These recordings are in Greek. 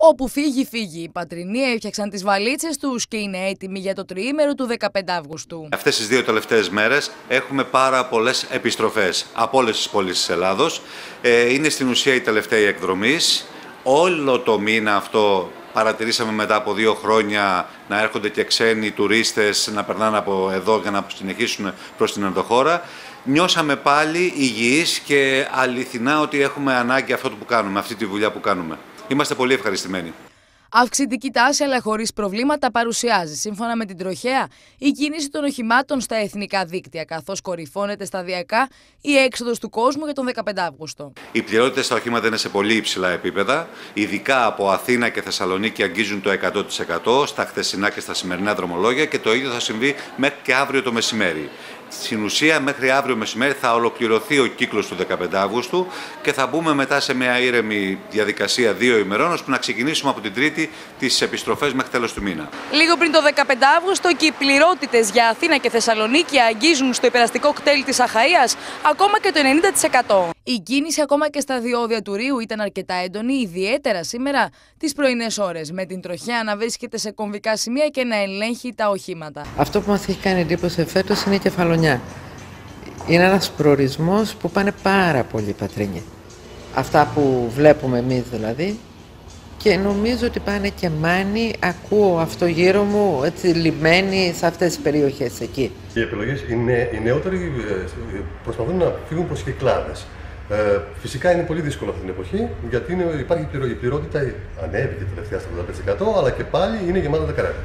Όπου φύγει, φύγει. Οι πατρινοί έφτιαξαν τις βαλίτσες τους και είναι έτοιμοι για το τριήμερο του 15 Αυγούστου. Αυτές τις δύο τελευταίες μέρες έχουμε πάρα πολλές επιστροφές από όλες τις πόλεις της Ελλάδος. Είναι στην ουσία η τελευταία εκδρομή. Όλο το μήνα αυτό παρατηρήσαμε μετά από 2 χρόνια να έρχονται και ξένοι τουρίστες να περνάνε από εδώ για να συνεχίσουν προς την ενδοχώρα. Νιώσαμε πάλι υγιείς και αληθινά ότι έχουμε ανάγκη αυτό που κάνουμε, αυτή τη δουλειά που κάνουμε. Είμαστε πολύ ευχαριστημένοι. Αυξητική τάση, αλλά χωρίς προβλήματα, παρουσιάζει, σύμφωνα με την Τροχέα, η κίνηση των οχημάτων στα εθνικά δίκτυα, καθώς κορυφώνεται σταδιακά η έξοδος του κόσμου για τον 15 Αύγουστο. Οι πληρότητες στα οχήματα είναι σε πολύ υψηλά επίπεδα. Ειδικά από Αθήνα και Θεσσαλονίκη αγγίζουν το 100% στα χθεσινά και στα σημερινά δρομολόγια και το ίδιο θα συμβεί μέχρι και αύριο το μεσημέρι. Στην ουσία, μέχρι αύριο μεσημέρι θα ολοκληρωθεί ο κύκλος του 15 Αυγούστου και θα μπούμε μετά σε μια ήρεμη διαδικασία 2 ημερών, ώστε να ξεκινήσουμε από την Τρίτη τις επιστροφές μέχρι τέλος του μήνα. Λίγο πριν το 15 Αύγουστο και οι πληρότητες για Αθήνα και Θεσσαλονίκη αγγίζουν στο υπεραστικό κτέλ της Αχαΐας ακόμα και το 90%. Η κίνηση ακόμα και στα διόδια του Ρείου ήταν αρκετά έντονη, ιδιαίτερα σήμερα τις πρωινές ώρες, με την Τροχέα να βρίσκεται σε κομβικά σημεία και να ελέγχει τα οχήματα. Αυτό που μας έχει κάνει εντύπωση φέτος είναι η Κεφαλονιά. Είναι ένας προορισμός που πάνε πάρα πολλοί πατρίνοι. Αυτά που βλέπουμε εμείς δηλαδή. Και νομίζω ότι πάνε και Μάνη, ακούω αυτό γύρω μου, έτσι λιμένοι σε αυτές τις περιοχές εκεί. Οι επιλογές, οι νεότεροι προσπαθούν να φύγουν προς Κυκλάδες. Φυσικά είναι πολύ δύσκολο αυτή την εποχή, γιατί υπάρχει η πληρότητα, ανέβηκε τελευταία στα 85%, αλλά και πάλι είναι γεμάτα τα καράβια.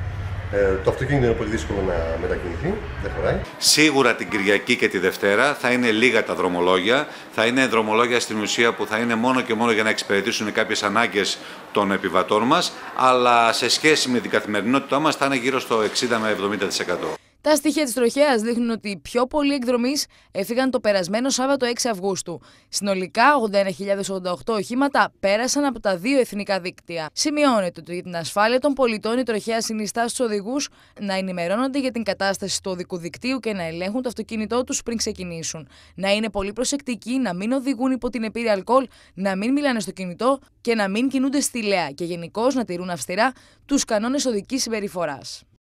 Το αυτοκίνητο είναι πολύ δύσκολο να μετακινηθεί, δεν χωράει. Σίγουρα την Κυριακή και τη Δευτέρα θα είναι λίγα τα δρομολόγια. Θα είναι δρομολόγια στην ουσία που θα είναι μόνο και μόνο για να εξυπηρετήσουν κάποιες ανάγκες των επιβατών μας, αλλά σε σχέση με την καθημερινότητά μας θα είναι γύρω στο 60 με 70%. Τα στοιχεία της Τροχέας δείχνουν ότι οι πιο πολλοί εκδρομείς έφυγαν το περασμένο Σάββατο 6 Αυγούστου. Συνολικά, 81.088 οχήματα πέρασαν από τα 2 εθνικά δίκτυα. Σημειώνεται ότι για την ασφάλεια των πολιτών η Τροχέα συνιστά στους οδηγούς να ενημερώνονται για την κατάσταση του οδικού δικτύου και να ελέγχουν το αυτοκίνητό τους πριν ξεκινήσουν. Να είναι πολύ προσεκτικοί, να μην οδηγούν υπό την επίρρεια αλκοόλ, να μην μιλάνε στο κινητό και να μην κινούνται στηλαία και γενικώς να τηρούν αυστηρά τους κανόνες οδικής συμπεριφοράς.